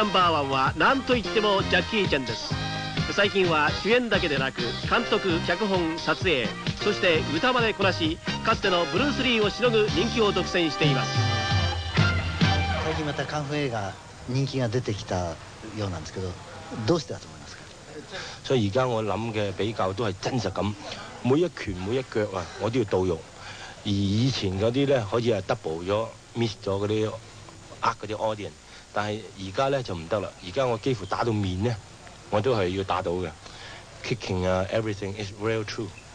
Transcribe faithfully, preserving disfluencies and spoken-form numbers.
ナンバーワンは何といってもジャッキー・チェンです。最近は主演だけでなく監督、脚本、撮影、そして歌までこなし、かつてのブルース・リーをしのぐ人気を独占しています。 最近またカンフー映画人気が出てきたようなんですけど、どうしてだと思いますか？ 所以而家我諗嘅比較都係真實感，每一拳每一腳啊，我都要到肉。而以前嗰啲咧可以係 double 咗 miss 咗嗰啲呃嗰啲 audience， 但係而家咧就唔得啦。而家我幾乎打到面咧，我都係要打到嘅。Kicking 啊 ，everything is real true。